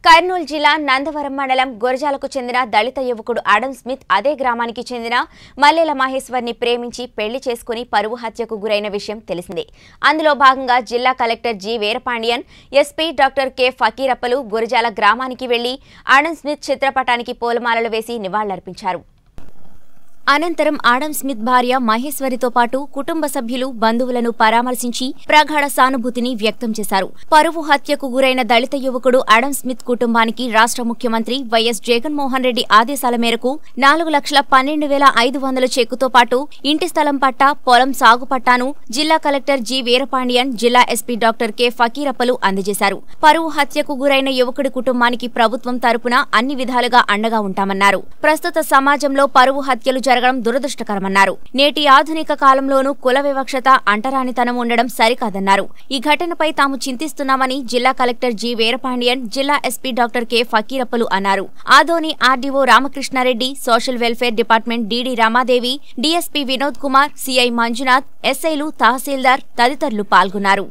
కర్నూలు జిల్లా నందవరం మండలం గొరజాలకు చెందిన దళిత యువకుడు ఆడమ్ స్మిత్ అదే గ్రామానికి చెందిన మల్లెల మహేశ్వర్ని ప్రేమించి పెళ్లి చేసుకుని పరువు హత్యకు గురైన విషయం తెలిసిందే. అందులో భాగంగా జిల్లా collector G Veerapandian, SP doctor K ఫకీరప్పలు గొరజాల గ్రామానికి వెళ్లి ఆడమ్ స్మిత్ చిత్రపటానికి పూలమాలలు వేసి నివాళులర్పించారు. అనంతరం ఆడమ్ స్మిత్ భార్య మహేశ్వరితో పాటు కుటుంబ సభ్యులు బంధువులను పరామర్శించి ప్రగాఢ సానుభూతిని వ్యక్తం చేశారు. పరువు హత్యకు గురైన దళిత యువకుడు ఆడమ్ స్మిత్ కుటుంబానికి రాష్ట్ర ముఖ్యమంత్రి వైఎస్ జగన్మోహన్ రెడ్డి ఆదేశాల మేరకు 4,12,500 చెక్కుతో పాటు ఇంటి స్థలం పట్టా, పొలం సాగు పట్టాను జిల్లా కలెక్టర్ జి వీరపాండియన్, జిల్లా ఎస్పీ డాక్టర్ కె ఫకీరప్పలు అందజేశారు. పరువు హత్యకు గురైన యువకుడి కుటుంబానికి ప్రభుత్వం తరపున అన్ని విధాలుగా అండగా ఉంటామన్నారు. ప్రస్తుత సమాజంలో పరువు హత్యలు జరగడం దురదృష్టకరమన్నారు. నేటి ఆధునిక కాలంలోనూ కుల వివక్షత, అంటరానితనం ఉండడం సరికాదన్నారు. ఈ ఘటనపై తాము చింతిస్తున్నామని జిల్లా కలెక్టర్ జి వీరపాండియన్, జిల్లా ఎస్పీ డాక్టర్ కె ఫకీరప్పలు అన్నారు. Adoni RDO Ramakrishna Reddy, social welfare department DD Ramadevi, DSP Vinod Kumar, CI Manjunath, ఎస్ఐలు, తహసీల్దార్ తదితరులు పాల్గొన్నారు.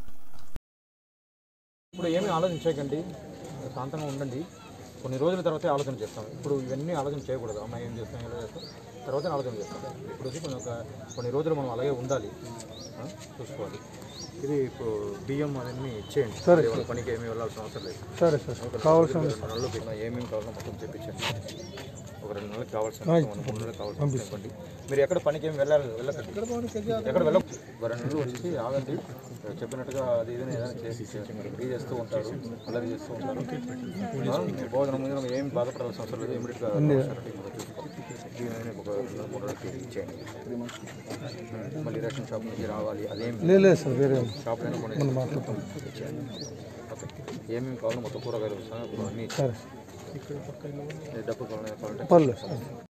కొన్ని రోజుల తర్వాత ఆలోచన చేస్తాం. ఇప్పుడు ఇవన్నీ ఆలోచన చేయకూడదు. అమ్మాయి ఏం చేస్తాం, ఎలా చేస్తాం, తర్వాత ఆలోచన చేస్తాం. ఇప్పుడు వచ్చి కొన్ని రోజులు మనం అలాగే ఉండాలి, చూసుకోవాలి. ఇది ఇప్పుడు బియ్యం అవన్నీ ఇచ్చేయండి. సరే, పనికి ఏమీ వెళ్ళాల్సిన అవసరం లేదు. సరే సార్, కావాల్సిన 2 నెలలు ఏమేమి కావాలో మొత్తం చెప్పించండి. ఒక 2 నెలలకు కావాల్సిన 3 నెలలకు కావాల్సిన పంపించండి. మీరు ఎక్కడ పనికి ఏమి వెళ్ళకండి, ఎక్కడ వెళ్ళ 2 నెలలు వచ్చి ఆగండి. చెప్పినట్టుగా అది ఏదైనా చేసి ఫ్రీ చేస్తూ ఉంటారు, అల్లరి చేస్తూ ఉంటారు. భోజనం మీద ఏం బాధపడాల్సిన అవసరం లేదు. ఇమీడియట్గా ఒక 3 నెలలకి ఇచ్చేయండి. మళ్ళీ రేషన్ షాప్ నుంచి రావాలి, అదేం లేదు సార్, వేరే షాప్లైనా ఇచ్చేయండి. ఓకే, ఏమేమి కావాలో మొత్తం కూరగాయలు అన్నీ డబ్బు కావాలంటే